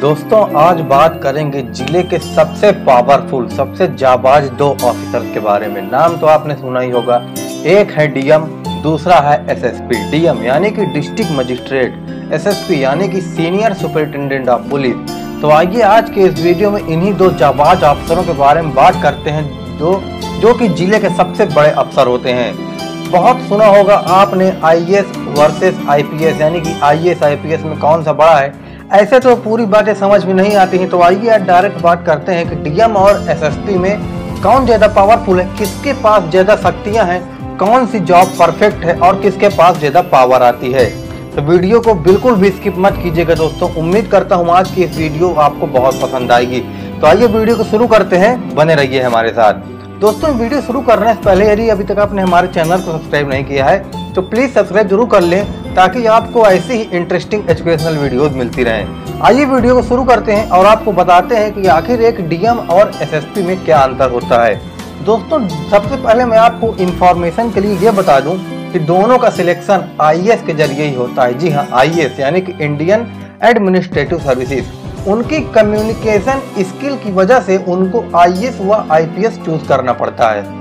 दोस्तों आज बात करेंगे जिले के सबसे पावरफुल सबसे जाबाज दो ऑफिसर के बारे में। नाम तो आपने सुना ही होगा, एक है डीएम, दूसरा है एसएसपी। डीएम यानी कि डिस्ट्रिक्ट मजिस्ट्रेट, एसएसपी यानी कि सीनियर सुपरिटेंडेंट ऑफ पुलिस। तो आइए आज के इस वीडियो में इन्हीं दो जाबाज अफसरों के बारे में बात करते हैं जो कि जिले के सबसे बड़े अफसर होते हैं। बहुत सुना होगा आपने आईएएस वर्सेस आईपीएस, यानी कि आईएएस आईपीएस में कौन सा बड़ा है। ऐसे तो पूरी बातें समझ में नहीं आती हैं, तो आइए आज डायरेक्ट बात करते हैं कि डीएम और एसएसपी में कौन ज्यादा पावरफुल है, किसके पास ज्यादा शक्तियां हैं, कौन सी जॉब परफेक्ट है और किसके पास ज्यादा पावर आती है। तो वीडियो को बिल्कुल भी स्किप मत कीजिएगा दोस्तों। उम्मीद करता हूँ आज की इस वीडियो आपको बहुत पसंद आएगी। तो आइए वीडियो को शुरू करते हैं, बने रहिए हमारे साथ। दोस्तों वीडियो शुरू करने से पहले यदि अभी तक आपने हमारे चैनल को सब्सक्राइब नहीं किया है तो प्लीज सब्सक्राइब जरूर कर लें, ताकि आपको ऐसी ही इंटरेस्टिंग एजुकेशनल वीडियोस मिलती रहें। आइए वीडियो को शुरू करते हैं और आपको बताते हैं कि आखिर एक डीएम और एसएसपी में क्या अंतर होता है। दोस्तों सबसे पहले मैं आपको इंफॉर्मेशन के लिए ये बता दूं कि दोनों का सिलेक्शन आईएएस के जरिए ही होता है। जी हाँ, आईएएस यानी कि इंडियन एडमिनिस्ट्रेटिव सर्विसेज। उनकी कम्युनिकेशन स्किल की वजह से उनको आईएएस व आईपीएस चूज करना पड़ता है।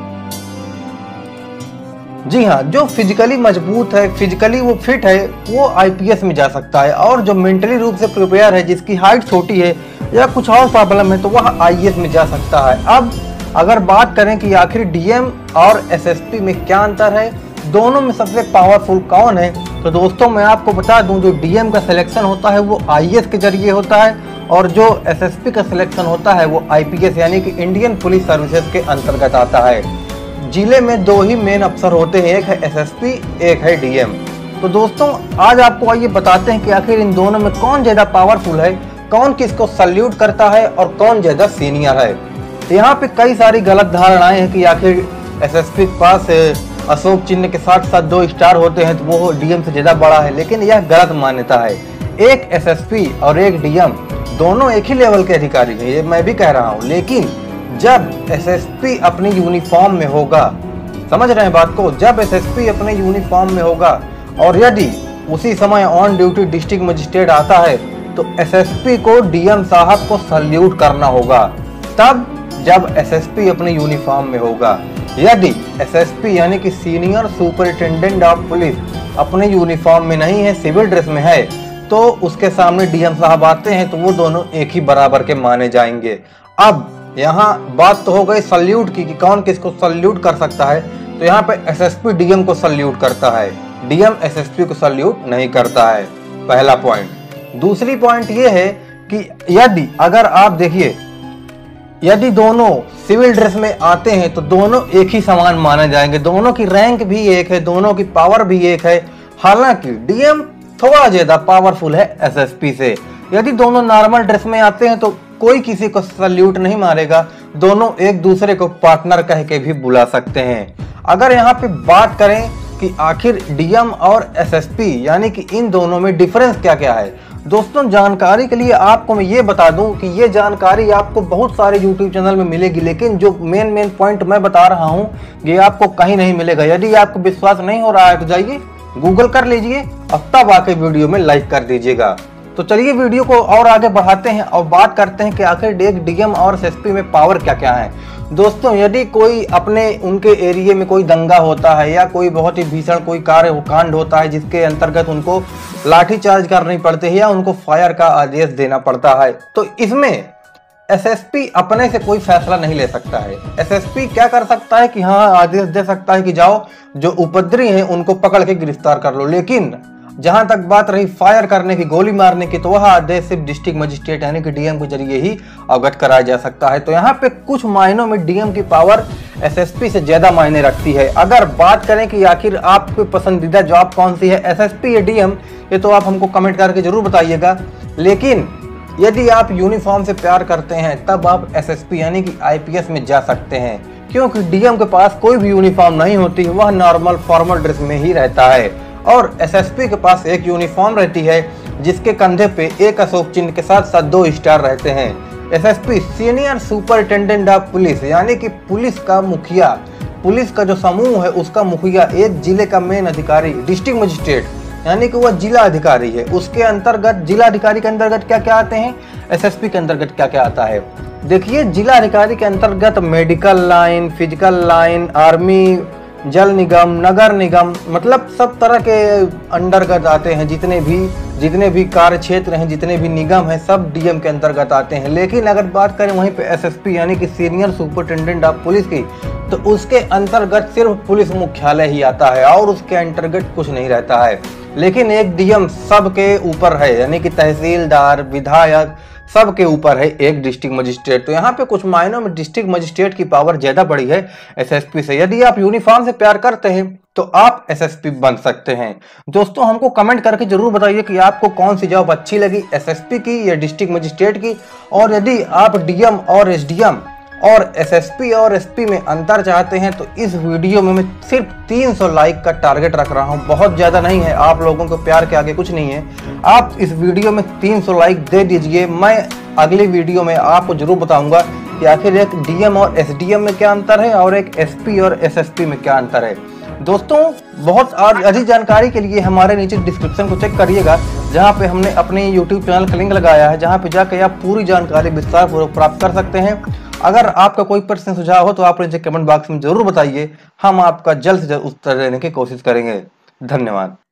जी हाँ, जो फिजिकली मजबूत है, फिजिकली वो फिट है, वो आईपीएस में जा सकता है, और जो मेंटली रूप से प्रिपेयर है, जिसकी हाइट छोटी है या कुछ और प्रॉब्लम है, तो वह आईएएस में जा सकता है। अब अगर बात करें कि आखिर डीएम और एसएसपी में क्या अंतर है, दोनों में सबसे पावरफुल कौन है, तो दोस्तों मैं आपको बता दूं जो डीएम का सिलेक्शन होता है वो आईएएस के जरिए होता है, और जो एसएसपी का सिलेक्शन होता है वो आईपीएस यानी कि इंडियन पुलिस सर्विसेज के अंतर्गत आता है। जिले में दो ही मेन अफसर होते हैं, एक है एसएसपी, एक है डीएम। तो दोस्तों आज आपको आइए बताते हैं कि आखिर इन दोनों में कौन ज्यादा पावरफुल है, कौन किसको सल्यूट करता है और कौन ज्यादा सीनियर है। तो यहाँ पे कई सारी गलत धारणाएं हैं कि आखिर एसएसपी के पास अशोक चिन्ह के साथ साथ 2 स्टार होते हैं तो वो डीएम से ज्यादा बड़ा है, लेकिन यह गलत मान्यता है। एक एसएसपी और एक डीएम दोनों एक ही लेवल के अधिकारी हैं, ये मैं भी कह रहा हूँ। लेकिन जब एसएसपी अपनी यूनिफॉर्म में होगा, समझ रहे हैं बात को, जब एसएसपी अपने यूनिफॉर्म में होगा और यदि उसी समय ऑन ड्यूटी डिस्ट्रिक्ट मजिस्ट्रेट आता है तो एसएसपी को डीएम साहब को सल्यूट करना होगा, तब जब एसएसपी अपने यूनिफॉर्म में होगा। यदि एसएसपी यानी कि सीनियर सुपरिटेंडेंट ऑफ पुलिस अपने यूनिफॉर्म में नहीं है, सिविल ड्रेस में है, तो उसके सामने डीएम साहब आते हैं तो वो दोनों एक ही बराबर के माने जाएंगे। अब यहाँ बात तो हो गई सल्यूट की कि कौन किसको सल्यूट कर सकता है, तो यहाँ पे एसएसपी डीएम को सल्यूट करता है, डीएम एसएसपी को सल्यूट नहीं करता है, पहला पॉइंट। दूसरी पॉइंट ये है कि यदि अगर आप देखिए, यदि दोनों सिविल ड्रेस में आते हैं तो दोनों एक ही समान माने जाएंगे, दोनों की रैंक भी एक है, दोनों की पावर भी एक है। हालांकि डीएम थोड़ा ज्यादा पावरफुल है एसएसपी से। यदि दोनों नॉर्मल ड्रेस में आते हैं तो कोई किसी को सल्यूट नहीं मारेगा, दोनों एक दूसरे को पार्टनर कह के भी बुला सकते हैं। अगर यहाँ पे बात करें कि आखिर डीएम और एसएसपी यानी कि इन दोनों में डिफरेंस क्या क्या है, दोस्तों जानकारी के लिए आपको मैं ये बता दूं कि ये जानकारी आपको बहुत सारे यूट्यूब चैनल में मिलेगी, लेकिन जो मेन पॉइंट मैं बता रहा हूँ ये आपको कहीं नहीं मिलेगा। यदि आपको विश्वास नहीं हो रहा है तो जाइए गूगल कर लीजिए और तब आके वीडियो में लाइक कर दीजिएगा। तो चलिए वीडियो को और आगे बढ़ाते हैं और बात करते हैं कि आखिर एक डीएम और एसएसपी में पावर क्या क्या है। दोस्तों यदि कोई अपने उनके एरिया में कोई दंगा होता है या कोई बहुत ही भीषण कोई कांड होता है जिसके अंतर्गत उनको लाठीचार्ज करनी पड़ती है या उनको फायर का आदेश देना पड़ता है, तो इसमें एसएसपी अपने से कोई फैसला नहीं ले सकता है। एसएसपी क्या कर सकता है कि हाँ आदेश दे सकता है कि जाओ जो उपद्रवी हैं उनको पकड़ के गिरफ्तार कर लो, लेकिन जहां तक बात रही फायर करने की, गोली मारने की, तो वह आदेश सिर्फ डिस्ट्रिक्ट मजिस्ट्रेट यानी कि डीएम के जरिए ही अवगत कराया जा सकता है। तो यहाँ पे कुछ मायनों में डीएम की पावर एसएसपी से ज्यादा मायने रखती है। अगर बात करें कि आखिर आपकी पसंदीदा जॉब कौन सी है, एसएसपी या डीएम, ये तो आप हमको कमेंट करके जरूर बताइएगा। लेकिन यदि आप यूनिफॉर्म से प्यार करते हैं तब आप एसएसपी यानी कि आईपीएस में जा सकते हैं, क्योंकि डीएम के पास कोई भी यूनिफॉर्म नहीं होती, वह नॉर्मल फॉर्मल ड्रेस में ही रहता है, और एसएसपी के पास एक यूनिफॉर्म रहती है जिसके कंधे पे एक अशोक चिन्ह के साथ साथ 2 स्टार रहते हैं। SSP senior superintendent of police यानी कि पुलिस का मुखिया, पुलिस का जो समूह है उसका मुखिया, एक जिले का मेन अधिकारी, डिस्ट्रिक्ट मजिस्ट्रेट, यानी कि वह जिला अधिकारी है। उसके अंतर्गत जिला अधिकारी के अंतर्गत क्या क्या आते हैं, एसएसपी के अंतर्गत क्या क्या आता है। देखिए, जिला अधिकारी के अंतर्गत medical line, physical line, army, जल निगम, नगर निगम, मतलब सब तरह के अंतर्गत आते हैं। जितने भी कार्य क्षेत्र हैं, जितने भी निगम हैं, सब डीएम के अंतर्गत आते हैं। लेकिन अगर बात करें वहीं पे एसएसपी यानी कि सीनियर सुपरिटेंडेंट ऑफ पुलिस की, तो उसके अंतर्गत सिर्फ पुलिस मुख्यालय ही आता है और उसके अंतर्गत कुछ नहीं रहता है। लेकिन एक डीएम सबके ऊपर है, यानी कि तहसीलदार, विधायक, सबके ऊपर है एक डिस्ट्रिक्ट मजिस्ट्रेट। तो यहाँ पे कुछ मायनों में डिस्ट्रिक्ट मजिस्ट्रेट की पावर ज्यादा बड़ी है एसएसपी से। यदि आप यूनिफॉर्म से प्यार करते हैं तो आप एसएसपी बन सकते हैं। दोस्तों, हमको कमेंट करके जरूर बताइए कि आपको कौन सी जॉब अच्छी लगी, एसएसपी की या डिस्ट्रिक्ट मजिस्ट्रेट की। और यदि आप डीएम और एसडीएम और एसएसपी और एसपी में अंतर चाहते हैं तो इस वीडियो में मैं सिर्फ 300 लाइक का टारगेट रख रहा हूं। बहुत ज़्यादा नहीं है, आप लोगों को प्यार के आगे कुछ नहीं है। आप इस वीडियो में 300 लाइक दे दीजिए। मैं अगली वीडियो में आपको जरूर बताऊंगा कि आखिर एक डीएम और एसडीएम में क्या अंतर है और एक एसपी और एसएसपी में क्या अंतर है। दोस्तों, बहुत अधिक जानकारी के लिए हमारे नीचे डिस्क्रिप्शन को चेक करिएगा, जहां पे हमने अपने यूट्यूब चैनल का लिंक लगाया है, जहां पे जाकर आप पूरी जानकारी विस्तार पूर्वक प्राप्त कर सकते हैं। अगर आपका कोई प्रश्न सुझाव हो तो आप नीचे कमेंट बॉक्स में जरूर बताइए, हम आपका जल्द से जल्द उत्तर देने की कोशिश करेंगे। धन्यवाद।